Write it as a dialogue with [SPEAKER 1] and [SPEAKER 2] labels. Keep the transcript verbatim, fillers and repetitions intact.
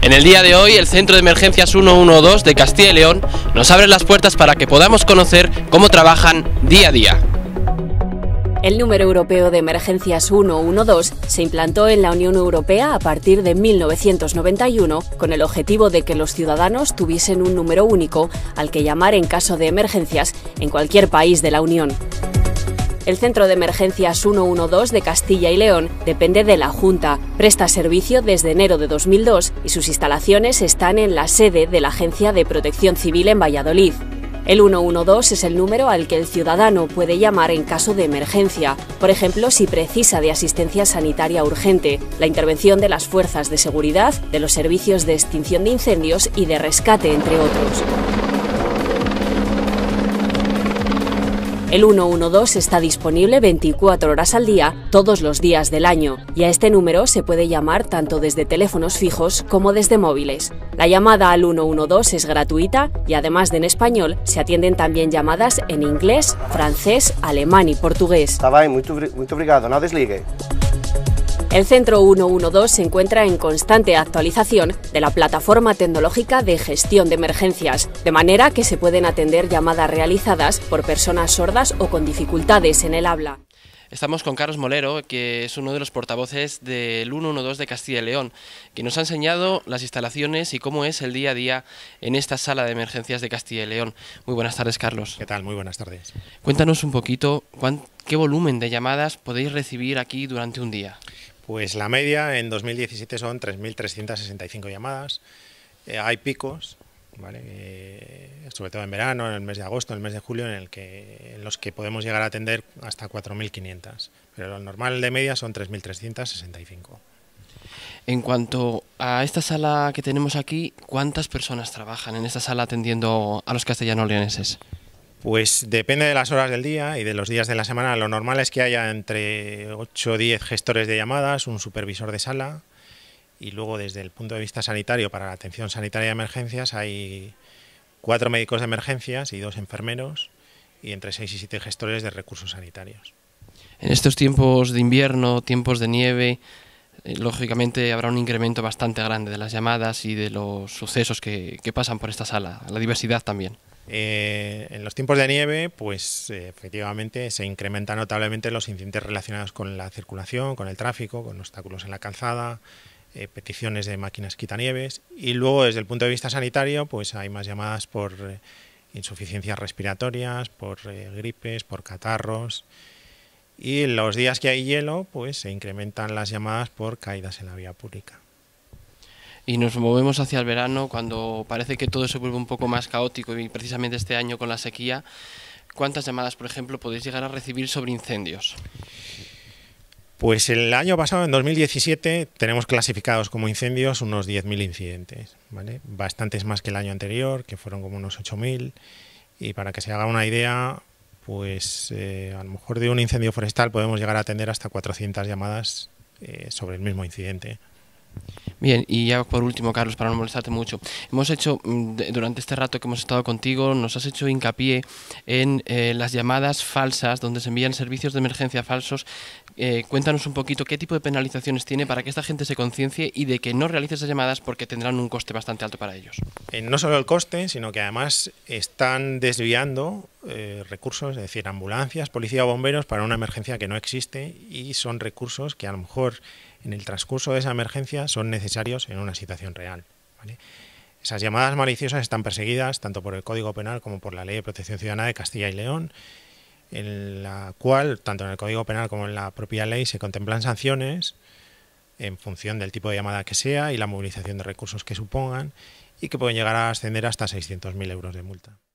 [SPEAKER 1] En el día de hoy, el Centro de Emergencias ciento doce de Castilla y León nos abre las puertas para que podamos conocer cómo trabajan día a día.
[SPEAKER 2] El número europeo de emergencias ciento doce se implantó en la Unión Europea a partir de mil novecientos noventa y uno con el objetivo de que los ciudadanos tuviesen un número único al que llamar en caso de emergencias en cualquier país de la Unión. El Centro de Emergencias ciento doce de Castilla y León depende de la Junta, presta servicio desde enero de dos mil dos y sus instalaciones están en la sede de la Agencia de Protección Civil en Valladolid. El ciento doce es el número al que el ciudadano puede llamar en caso de emergencia, por ejemplo, si precisa de asistencia sanitaria urgente, la intervención de las fuerzas de seguridad, de los servicios de extinción de incendios y de rescate, entre otros. El ciento doce está disponible veinticuatro horas al día, todos los días del año, y a este número se puede llamar tanto desde teléfonos fijos como desde móviles. La llamada al ciento doce es gratuita y además de en español, se atienden también llamadas en inglés, francés, alemán y portugués.
[SPEAKER 3] Está bien, muy, muy obrigado, no desligue.
[SPEAKER 2] El Centro ciento doce se encuentra en constante actualización de la plataforma tecnológica de gestión de emergencias, de manera que se pueden atender llamadas realizadas por personas sordas o con dificultades en el habla.
[SPEAKER 1] Estamos con Carlos Molero, que es uno de los portavoces del ciento doce de Castilla y León, que nos ha enseñado las instalaciones y cómo es el día a día en esta sala de emergencias de Castilla y León. Muy buenas tardes, Carlos.
[SPEAKER 4] ¿Qué tal? Muy buenas tardes.
[SPEAKER 1] Cuéntanos un poquito, ¿qué volumen de llamadas podéis recibir aquí durante un día?
[SPEAKER 4] Pues la media en dos mil diecisiete son tres mil trescientas sesenta y cinco llamadas. Eh, hay picos, ¿vale? Eh, sobre todo en verano, en el mes de agosto, en el mes de julio, en, el que, en los que podemos llegar a atender hasta cuatro mil quinientas. Pero lo normal de media son tres mil trescientas sesenta y cinco.
[SPEAKER 1] En cuanto a esta sala que tenemos aquí, ¿cuántas personas trabajan en esta sala atendiendo a los castellano-leoneses?
[SPEAKER 4] Pues depende de las horas del día y de los días de la semana. Lo normal es que haya entre ocho o diez gestores de llamadas, un supervisor de sala y luego desde el punto de vista sanitario para la atención sanitaria de emergencias hay cuatro médicos de emergencias y dos enfermeros y entre seis y siete gestores de recursos sanitarios.
[SPEAKER 1] En estos tiempos de invierno, tiempos de nieve, eh, lógicamente habrá un incremento bastante grande de las llamadas y de los sucesos que, que pasan por esta sala, la diversidad también.
[SPEAKER 4] Eh, en los tiempos de nieve, pues eh, efectivamente se incrementan notablemente los incidentes relacionados con la circulación, con el tráfico, con obstáculos en la calzada, eh, peticiones de máquinas quitanieves y luego desde el punto de vista sanitario, pues hay más llamadas por eh, insuficiencias respiratorias, por eh, gripes, por catarros y en los días que hay hielo, pues se incrementan las llamadas por caídas en la vía pública.
[SPEAKER 1] Y nos movemos hacia el verano cuando parece que todo se vuelve un poco más caótico y precisamente este año con la sequía. ¿Cuántas llamadas, por ejemplo, podéis llegar a recibir sobre incendios?
[SPEAKER 4] Pues el año pasado, en dos mil diecisiete, tenemos clasificados como incendios unos diez mil incidentes, ¿vale? Bastantes más que el año anterior, que fueron como unos ocho mil. Y para que se haga una idea, pues eh, a lo mejor de un incendio forestal podemos llegar a atender hasta cuatrocientas llamadas eh, sobre el mismo incidente.
[SPEAKER 1] Bien, y ya por último, Carlos, para no molestarte mucho, hemos hecho, durante este rato que hemos estado contigo, nos has hecho hincapié en eh, las llamadas falsas, donde se envían servicios de emergencia falsos. Eh, cuéntanos un poquito qué tipo de penalizaciones tiene para que esta gente se conciencie y de que no realice esas llamadas porque tendrán un coste bastante alto para ellos.
[SPEAKER 4] Eh, no solo el coste, sino que además están desviando eh, recursos, es decir, ambulancias, policía o bomberos para una emergencia que no existe y son recursos que a lo mejor en el transcurso de esa emergencia son necesarios en una situación real, ¿vale? Esas llamadas maliciosas están perseguidas tanto por el Código Penal como por la Ley de Protección Ciudadana de Castilla y León, en la cual, tanto en el Código Penal como en la propia ley, se contemplan sanciones en función del tipo de llamada que sea y la movilización de recursos que supongan y que pueden llegar a ascender hasta seiscientos mil euros de multa.